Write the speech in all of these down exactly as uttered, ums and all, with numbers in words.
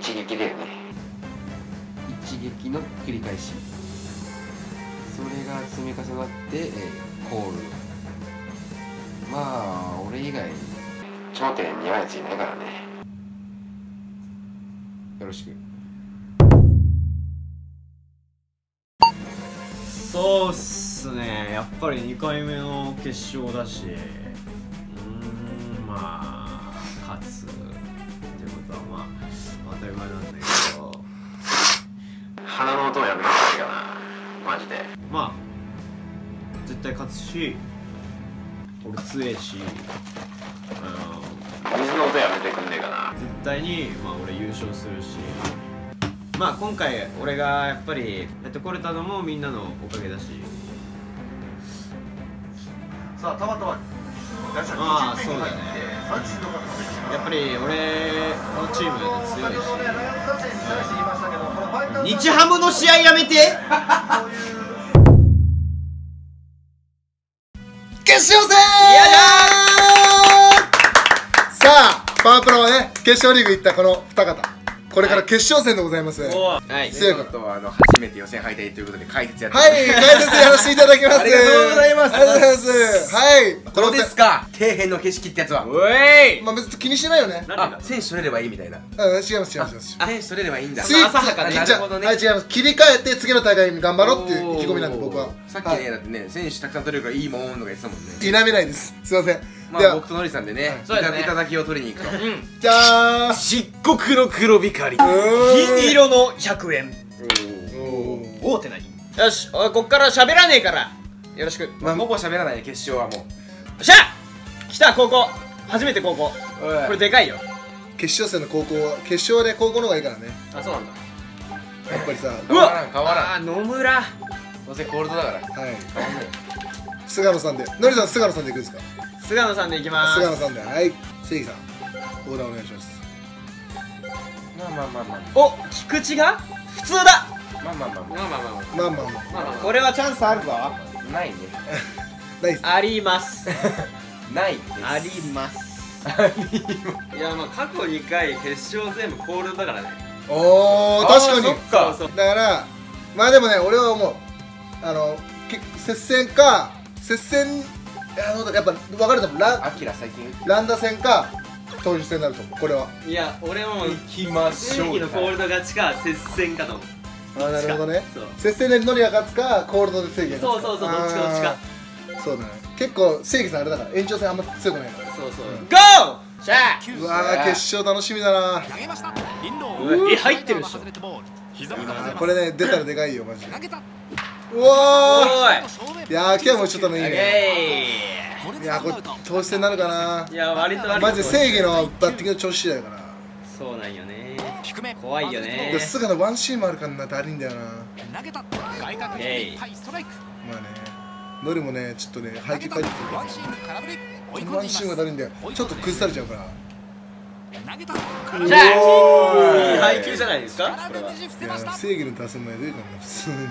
一撃だよね。 一撃の繰り返し、それが積み重なって、えー、コール。まあ俺以外頂点にはやついないからね。 よろしく。 そうっすね、やっぱりにかいめの決勝だし、うーん、まあ勝つってことはまあ当たり前なんだけど、 鼻の音をやめた方がいいかな、マジで。 まあ絶対勝つし、俺強えし、 水の音やめてくんねえかな。 絶対にまあ俺優勝するし、まあ今回俺がやっぱりやってこれたのもみんなのおかげだし。 さあたまたまああそうだね、やっぱり俺のチーム強いし。日ハムの試合やめて決勝戦。 嫌だー。さあパワープロはね決勝リーグ行ったこの二方、これから決勝戦でございます。はい、 はい、 強いかとあの初めて予選敗退ということで解説やってはい、解説やらせていただきます。 ありがとうございます。 ありがとうございます。はい、 どうですか底辺の景色ってやつは。 おい、 まあ別に気にしてないよね。 あ、選手取れればいいみたいな。 うん、違います違います違います。 選手取れればいいんだ。 スイッチ浅はかね。 なるほどね。 はい、違います。切り替えて次の大会に頑張ろうっていう意気込みなんで僕は。 さっきねだってね選手たくさん取れるからいいもんとか言ってたもんね。 否めないです。すいません。 まあ僕とノリさんでねそうですねいただきを取りに行くと。 じゃあ漆黒の黒光り、銀色のひゃくえん。おおって何。よし、おいこっから喋らねえからよろしく。 まあほぼ喋らないね決勝はもう。 よっしゃ来た、高校初めて高校、これでかいよ。 決勝戦の高校は決勝で高校の方がいいからね。 あ、そうなんだ。 やっぱりさ、 変わらん変わらん。 あ、野村どうせコールドだから。 はい。菅野さんで、のりさん菅野さんでいくんですか。 菅野さんでいきまーす。 菅野さんで、はい。正義さん、オーダーお願いします。 まあまあまあまあお、菊池が普通だ。 まあまあまあままあまあまあまあまあまあ、 これはチャンスあるぞ。 あないね。 ナイス。 ありますないです。 ありますいやまあ過去にかい決勝全部コールドだからね。 おー、確かに。 そっか。 そうだからまあでもね、俺は思う、あのけ接戦か接戦、あのやっぱ分かると思う。ラアキラ最近ランダ戦か投手戦になると思う、これは。 いや俺はもう行きましょう。 正義のコールド勝ちか接戦かと思う。 あー、なるほどね。 そう接戦でノリが勝つかコールドで正義が勝つか。 そうそうそう、どっちかどっちか。 あーそうだね。結構正義さんあれだから延長戦あんま強くないから。 そうそう。 ゴーしゃうわー、決勝楽しみだな。 え、入ってるでしょ。 これね、出たらでかいよマジで。うおわーいー、いやー今日もちょっとねいいオッね。 ケいやーこれ投手戦になるかな。 いや割と割とマジで正義のバッティングの調子次第だから。 そうなんよね。怖いよねで。菅野ワンシーンもあるからな、だるいんだよな。 えい。 まあね、ノリもね、ちょっとね、配球変えてくるから、このワンシーンがだるいんだよ。ちょっと崩されちゃうから。 しゃいい配球じゃないですかこれは。 いや、正義の打線もやるからな、普通に。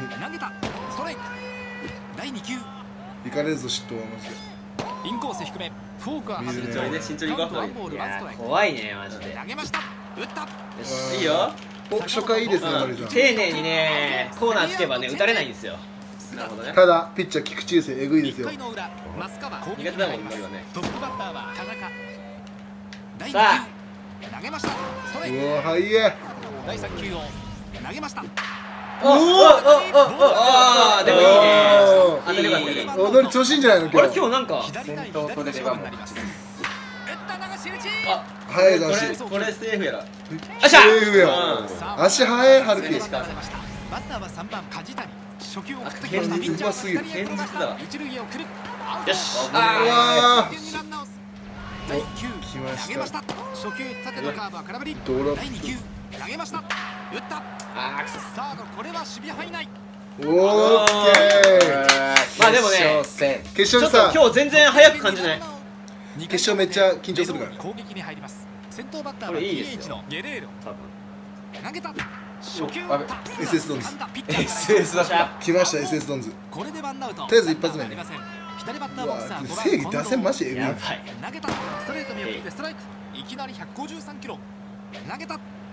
いかれるぞ、嫉妬はマジで。 インコース低め、フォークは外れいいね慎重にね、慎重にいこう方がいい。 いやー怖いねマジで。よ投げました。打った。 しいいよ。 お、初回いいですね、ノリさん。 丁寧にねコーナーつけばね打たれないんですよ。 なるほどね。 ただ、ピッチャー菊池雄星、えぐいですよ。 いっかいの裏、松川苦手だもんね、はね。 トップバッターは田中。第さあ二球投げました。ストライク。 うわ、はいえ。 第三球を投げました。 おおおおおおでもいいね。 お当たりよかったね。 お、ノリ調子いいんじゃないの、 あれ今日。 今日なんか左対先頭左の取れればもう勝負になります。打った流し打ち。 早いぞ、 こ足。 れこれセーフやろ。 よっしゃセーフよ。 うん足速い、春樹。 バッターは三番梶谷。初球を送ってきました。 堅実うますぎるピッチャーは左へ転がした一塁へ送る。アウト。 よしうわ点にランナーを第一球来ました投げました。初球縦のカーブは空振り。 ドロッ第二球投げました。打った。 あーくそ。 サードこれは守備範囲内。 プ。オーケー。 まあでもね決勝戦決ちょっと勝でさ、 今日全然早く感じない。 決勝めっちゃ緊張するからね。 攻撃に入ります。先頭バッターはこれディーいいですよエイチ のゲレーロ。 多分。 投げた。初球あ打った。 エスエス ドンズエスエス だった来ました、エスエス ドンズ。 これでワンアウト。 とりあえず一発目ねランナーはありません。左バッターうわボックスはごばん正義打線マジえぐい。 やばい。 投げた。ストレート見送ってストライク。いきなりひゃくごじゅうさんキロ。投げた。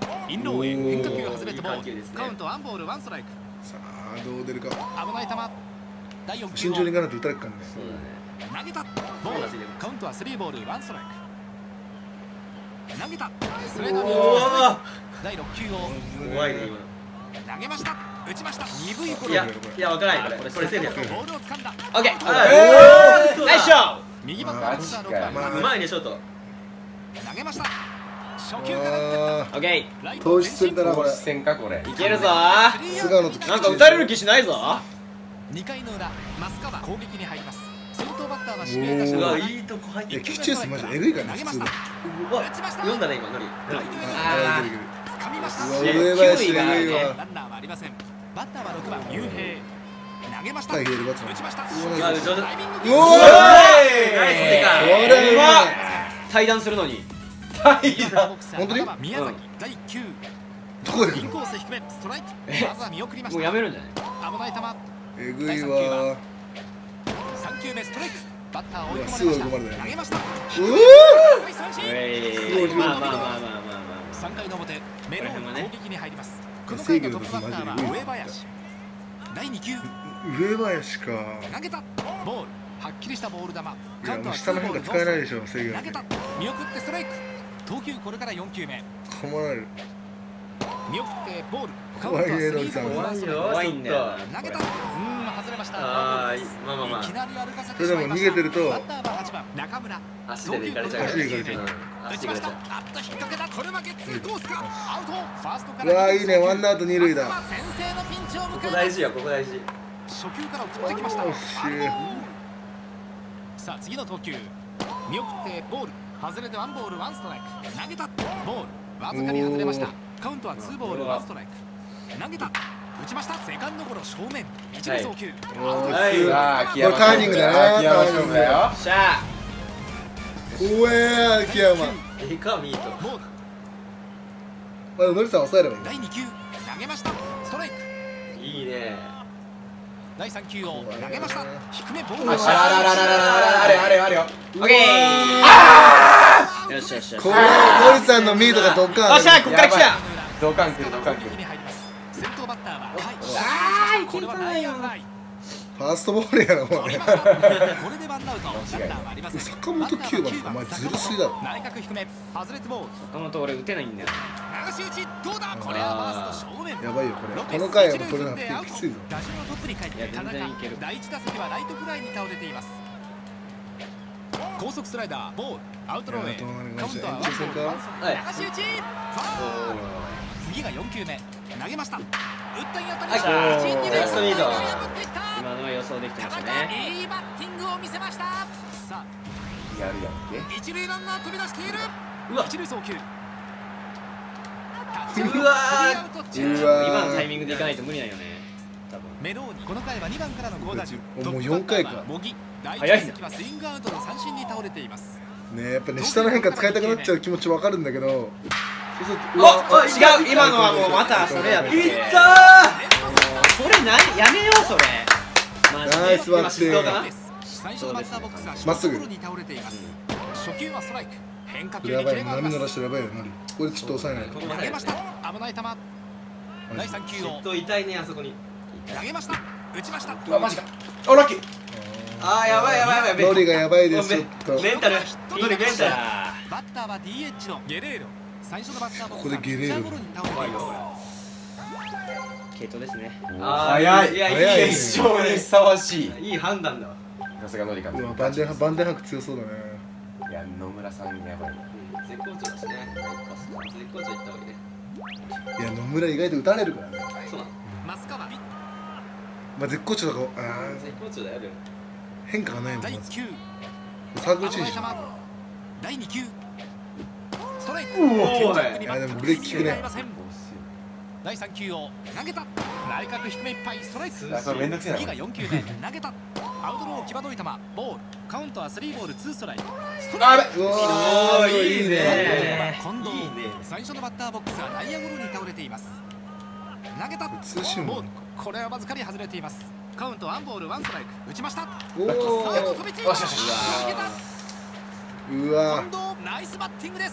インローへ変化球外れてボール、 いい緩急ですねカウントワンボールワンストライク。 さあどう出るか。 危ない球。だいよん球慎重にいかないと打たれるからね。 そうだね。 投げたボール、カウントはスリーボールワンストライク。投げたストレートにだいろっ球を怖いね今投げました。打ちました。鈍いの。 ゴいやいやわからないこれこれセーフや。 ボールを掴んだ。 オッケー。 えーナイスショッ右バッターのろく番まあうまいねショート。 投げました。初球から打ってあト。オッケライト投資するだなこれ。 視線かこれ。 ー。いけるぞー。 菅野となんか打たれる気しないぞ。 にかいの裏、増川攻撃に入ります。先頭バッターは指名打者のうわいいとこ入っていやきた。 キチュースマジエグいからね普通の。 投げました。 うわ打ちました。 読んだね今ノリ。 あいけるいける掴みました。 うわいや上林球威があるねエグいわ。 ランナーはありません。バッターはろくばん雄平。投げました。 はい打入れるバツちました。 うわ上手タイミングうおーナイスでか。 これうまい。 対談するのに。 本当に宮崎だいいっ球。 どこでインコース低めストライク。まずは見送りました。 もうやめるんじゃない。 危ない球。 えぐいわ。 さん球目ストライク。バッター追い込まれました。 うわすごい追い込まれたよ投げました。 う三振。 ええ。まあまあまあまあまあまあ。 さんかいの表、メローン攻撃に入ります。この制回のトッ御の時プバッターはマジで上林。だいに球。 上林か。 投げたボール、はっきりしたボール球。 いカウントはやもう下の変化使えないでしょ制御。 投げた見送ってストライク。投球これからよん球目。 困られる。 見送ってボール、カウントはスリーボールワンストライク。 怖いんだよな。 投げたうーん外れました。 あーまあまあまあいきなり歩かせそれでも逃てしまいました。 げてるとバッターははちばん中村。 足で行かれちゃう。 足で行かれちゃう打ちました。あっと引っ掛けた。これ負けツーコースか。アウト。ファーストかうら。 わいいねワンアウト二塁だ。 先制のピンチを迎えます。 ここ大事よここ大事。 初球から送ってきました。 おーしアウトさあ次の投球。見送ってボール。外れてワンボールワンストライク。投げたボール。わずかに外れました。カウントはツーボールワンストライク。投げた打ちました。セカンドゴロ正面。一塁送球。アウト。 はいさあ秋山これタイミングだな秋山勝負だよ。 しゃあ。 おえ秋山。 えかミート。 ボール。 まだノリさん抑えればいい。 だいに球投げました。ストライク。 いいね。 だいさん球を投げました。低めボール。 あらららららららあれあれあれよ。 オッケー。よしよしよし。 これノリさんのミートがドッカーン。 よっしゃこっから来た。 同感来る同感来る。 先頭バッターは甲斐。これは内野フライ。 ファーストボールやなもうね。 これでワンアウト。ランナーはありません。 坂本きゅうばんお前ずるすぎだろ。 内角低め外れてボール。 坂本俺打てないんだよ。 流し打ちどうだ。これはファースト正面。 やばいよこれ。この回はもう取れなくてきついぞ。 打順のトップに帰っていや田中全然いける。 第一打席はライトフライに倒れています。高速スライダーボールアウトローへ。カウントはワンボールワンストライク。流し打ちファウル。次がよん球目投げました。打ったに当たりました。 はい一、二塁ラストミート破ってきた。 今のは予想できて田ました中ね。 いいバッティングを見せました。さあやるやんけ。 一塁ランナー飛び出している。 うわ一塁送球。タッチアウト。 うわスリーアウト中うわ今のタイミングでいかないと無理なんよね。多分。 メローニこの回はにばんからの好打順。 もうよんかいかトップバッターは茂木。第一早いな打席はスイングアウトの三振に倒れています。 ねやっぱね下の変化使いたくなっちゃう気持ちわかるんだけど。そうするとうおわお違う今のはもうまたそれやって。 いったそれ何やめようそれ。マジでナイスバッティング今失投かな。 最初のバッターボックスはショまっすぐートゴロに倒れています。初球はストライク。変化これやばい球にキレがあります。 波乗らしてやばいよノリ。これちょっと抑えないと。 ここまで投げました。危ない球。だいさん球を失投痛いねあそこに。 投げました。打ちました。 あマジか。あラッキー。 あーやばいやばいやばい。 ノリがやばいですちょっと。 メンタルノリメンタル。 バッターは ディーエイチ のゲレーロ。最初のバッターボックスはここでゲレーロピッチャゴロに倒れています。 系統ですね。 あー早いいやいい早いね決勝にふさわしい。 いい判断だわ。 さすがノリ監督。 うわバンデンバンデンハク強そうだね。 いや野村さんやばい。 絶好調だしね。絶好調行った方がいいね。 いや野村意外と打たれるからね。 そうなの。 松川ピッまあ絶好調だからあー絶好調だよでも。 変化がないもんだいまず。 いち球。 サークルチェンジ。 危ない球。だいに球。ストライク。 おーチェンジアップにバットあでもブレーキ効くね合いません。だいさん球を投げた。内角低めいっぱいストライク。 あそれめんどくせえな。 次がよん球目投げた。アウトロー際どい球ボール。カウントはスリーボールツーストライク。ストライク。 うわおーーいいいいね。 ね近藤いいね最初のバッターボックスは内野ゴロに倒れています。投げた。 ツーシームボール。これはわずかに外れています。カウントワンボールワンストライク。打ちました。 お最後お飛びついた。 よしよしよし抜けた。 うわ近藤ナイスバッティングです。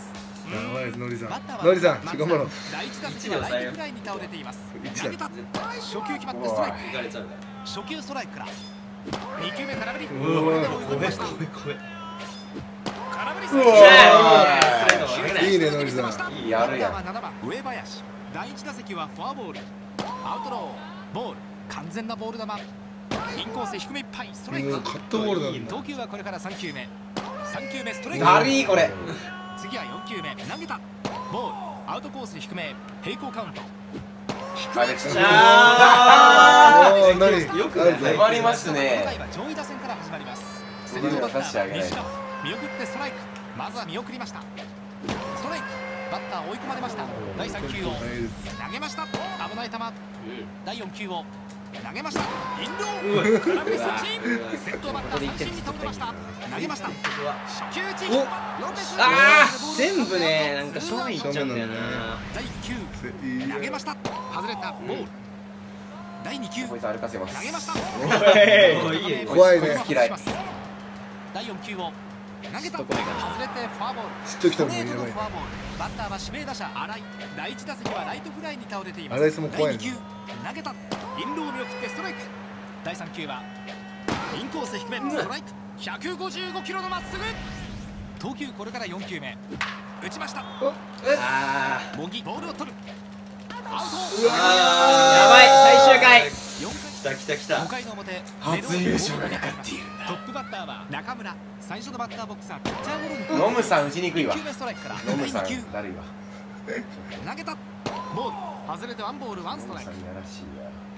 やばいですノリさんバッターはノリさん頑張ろう第一打席はライトフライに倒れています。投げた。初球決まってストライク。 行かれちゃうから初球ストライクからに球目空振り。こうわれで追い込みました。 怖い怖い空振りうわいいねノリさんいいやるやんバッターはななばん上林。第一打席はフォアボール。アウトローボール完全なボール球。インコース低めいっぱいストライク。 もうカットボールなんだ投球はこれからさん球目。さん球目ストライク。 だりーこれ次はよん球目投げた。ボールアウトコース低め平行カウント。 あれちょっとあおー何よくあるぞ粘りますこのね回は上位打線から始まります。先僕に頭バッタは差し上げないー西川見送ってストライク。まずは見送りました。ストライクバッター追い込まれました。だいさん球を投げました。危ない球。だいよん球を投げました。インロー空振り三振。先頭バッター三振に倒れました。投げました。初球打ちおロペス。 あー全部ねなんか正面いっちゃうんだよなだいいっ球投げました。外れたボール。だいに球こいつ歩かせます投げました。 おいいね怖いね嫌いだいよん球を投げた。 ちょっとこれかな外れてフォアボール。 知っときたもんストレートのやばいフォアボール。バッターは指名打者新井。だいいち打席はライトフライに倒れています。 新井さんも怖いなだいに球投げた。インロー見送ってストライク。だいさん球はインコース低めストライク。ひゃくごじゅうごキロのまっすぐ。投球これからよん球目打ちました。 あ茂木ボールを取る。アウト。 うわやばい最終回よん来た来た来たごかいの表初優勝がかかっているトップバッターは中村。最初のバッターボックスはピッチャーゴロにノムさん打ちにくいわいっ球目ストライクからノムさんだいに球だるいわ投げた。ボール外れてワンボールワンストライク。 ノムさんやらしい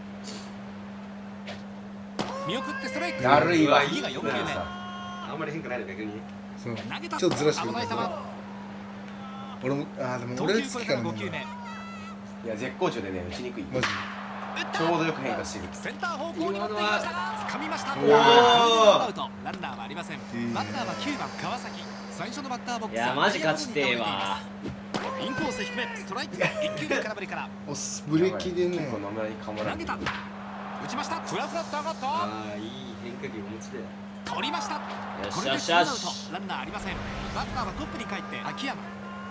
見送ってストライク。 わだるいわ次がよん球目ノムさんあんまり変化ないの逆にそう投げた。 ちょっとずらしてく危ない球。 れた俺もあーでも投俺球これから好きかなご球目打いや絶好調でね打ちにくいマジった。 ちょうどよく変化してるセンター方向に持っていきました。掴みました。 おーこれでワンアウト。ランナーはありません。 いいねバッターはきゅうばん川崎。最初のバッターボックスいやマジ勝ちてえわインコース低めストライク。いっ球目空振りからおすブレキでね結構野村にかもら投げた。打ちました。フラフラっと上がった。 ああいい変化球お持ちで取りました。 よこれでしよしツーアウトよし。 ランナーありません。バッターはトップに帰って秋山。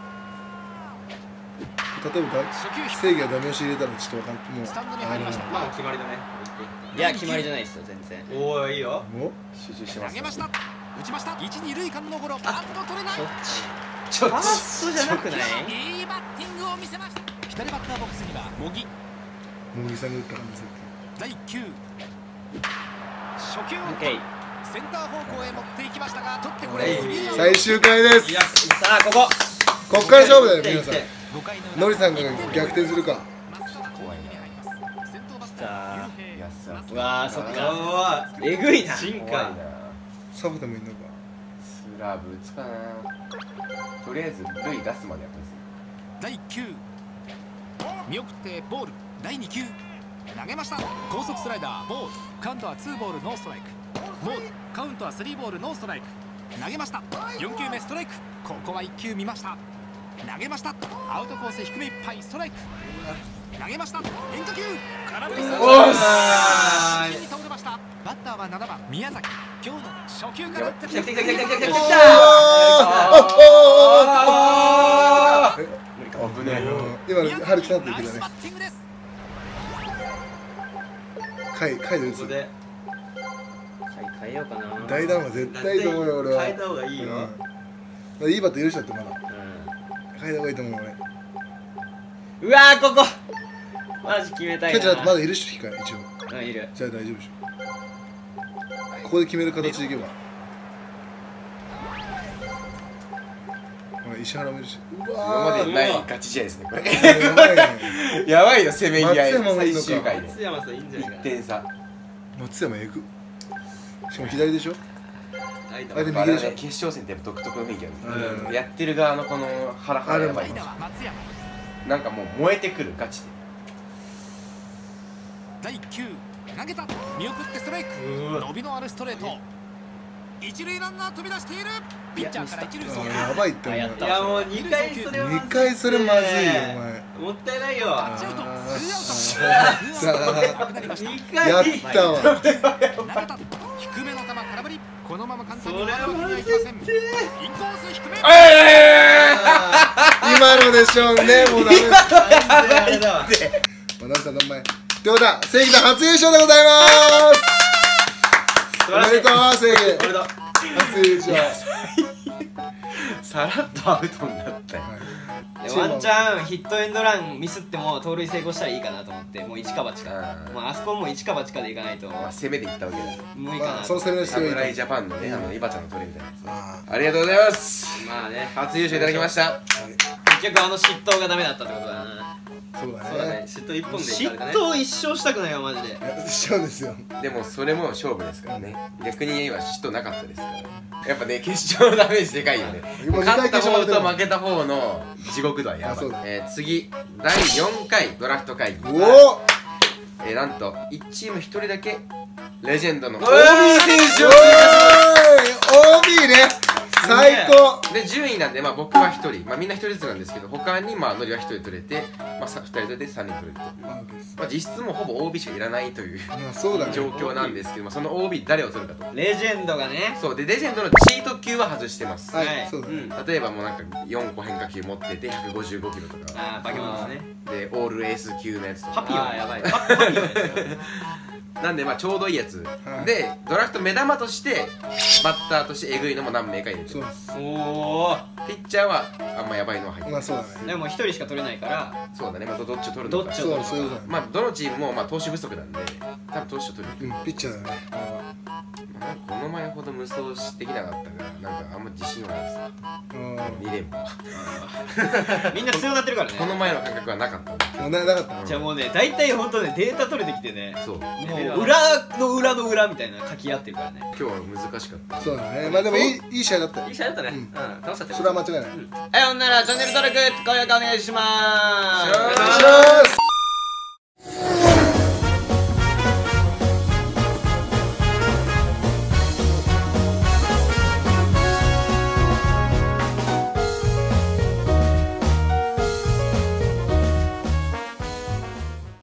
例えばだ初球正義がダメ押し入れたらちょっとわかんもうスタンドに入りました。 まあ決まりだねいや決まりじゃないですよ全然おおいいよもう集中してます投げました。打ちました。一二塁間のゴロ。バット取れない。 そっちちょっファーストじゃなくないいいバッティングを見せました。左バッターボックスには茂木。 もぎさんが打った感じさだいいっ球初球オッケーセンター方向へ持っていきましたが取ってこれスリーアウト。 最終回ですいやさあこここっから勝負だよ皆さんごかいの裏ノリさんが逆転するか怖いね。先頭バッタさあー雄平安田うわーそっおかおえぐいな進怖いな化サブでもいいのかスラブ打つかなとりあえず塁出すまでやっぱりだいいっ球見送ってボール。だいに球投げました。高速スライダーボール。カウントはツーボールノーストライク。ボールカウントはスリーボールノーストライク。投げました。よん球目ストライク。ここはいっ球見ました。投げました。アウトコース低めいっぱいストライク。投げました。変化球空振り三振。 おっ三振に倒れました。バッターはななばん宮崎。今日の初球から打って来た来た来た来た来た来た来たあえ危ね今の春樹さんと言ってたねナイスバッティングです。 回回で打つここで変えようかな代打は絶対いいと思うよ俺は変えた方がいいようんいいバット許しちゃってまだう変えた方がいいと思う俺んうわーここマジ決めたいなキャッチャーだってまだいるし控え一応うんいるじゃあ大丈夫でしょここで決める形でいけばほら石原もいるしう今わーまでにないガチ試合ですねこれやばいねやばいよせめぎ合い松山もいんのか最終回で松山さんいいんじゃないかいってん差松山えぐしかも左でしょ間あれであれ右でしょね決勝戦ってやっぱ独特の雰囲気あるうんやってる側のこのハラハラやばい代打は松山。 なんかもう燃えてくるガチでだいいっ球投げた。見送ってストライク。 うわ伸びのあるストレート。一塁ランナー飛び出している。ピッチャーから一塁送球。 あやばいってお前あやったいやもうにかいそれはまずいにかいそれまずいよお前もったいないよタッチアウト。ツーあアウト。ツーアウトなくなりました。 に投かいやったわげた。低めの球空振り。このまま簡単にそれはワンアウトにはいきません。インコース低め。 ええ今のでしょうね。もうダメです。 あれだわ。 まなみさん、どんまい。ということは、正義さん初優勝でございます。おめでとう、正義。 おめでとう。 初優勝。 さらっとアウトになったよ。 ワンチャンヒットエンドランミスっても盗塁成功したらいいかなと思って、もう一か八か、まああそこも一か八かでいかないと攻めでいったわけだ。 無理かな。 その攻めの必要侍ジャパンのね、あの井端のトレみたいなやつ。ありがとうございます。 まあね、 初優勝いただきました。 結局あの嫉妬がダメだったってことだな。 そうだそうだねね。 嫉妬一本でい嫉ったね。 妬一生したくないよマジで。 そうですよ。 でもそれも勝負ですからね。逆に今嫉妬なかったですからやっぱね、決勝のダメージでかいよね。勝った方と負けた方の地獄度はやばい。えー、次だいよんかいドラフト会議。 おお、 えー、なんといちチームひとりだけレジェンドの オービー 選手を追加します。 オービー ね、最高で順位なんで、まあ、僕はひとり、まあ、みんなひとりずつなんですけど、他にまあノリはひとり取れて、まあ、ふたり取れてさんにん取れると、まあ、実質もほぼ オービー しかいらないという状況なんですけど、まあ、その オービー 誰を取るかと。 レジェンドがね。 そうで、レジェンドのチート級は外してます。 はい、そうだね。 例えばもうなんかよんこ変化球持っててひゃくごじゅうごキロとか、 ああ化け物ですね。 でオールエース級のやつとか、 パピヨンやばい。パピヨンですよ。 なんでまあちょうどいいやつ、 はい、 でドラフト目玉としてバッターとしてえぐいのも何名か入れてます。 おお。 ピッチャーはあんまやばいのは入ってまあます。 そうだね。 でも一人しか取れないから。 そうだね、まあどっちを取るのか。 どっちを取るのか。 そういうことだね。 まあどのチームもまあ投手不足なんで多分投手を取る。 うん、ピッチャーだね。 まあ、この前ほど無双できなかったからなんかあんま自信はないです。 うん、 に連覇みんな強くなってるからね。 この前の感覚はなかった。 もうななかった。 じゃあもうね、大体ほんとねデータ取れてきてね、 そうもう裏の裏の裏みたいな書き合ってるからね。 今日は難しかった。 そうだね。まあでもいいいい試合だったよ。 いい試合だったね。 うんうん、楽しかったよ。 それは間違いない。 はい、ほんならチャンネル登録高評価お願いしまーす。 お願いします。